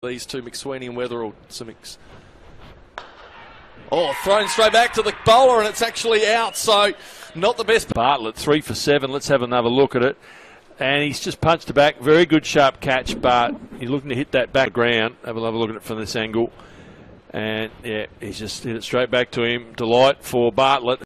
These two, McSweeney and Weatherall. Oh, thrown straight back to the bowler, and it's actually out, so not the best. Bartlett, 3 for 7. Let's have another look at it. And he's just punched it back. Very good sharp catch, but he's looking to hit that back ground. Have a look at it from this angle. And yeah, he's just hit it straight back to him. Delight for Bartlett.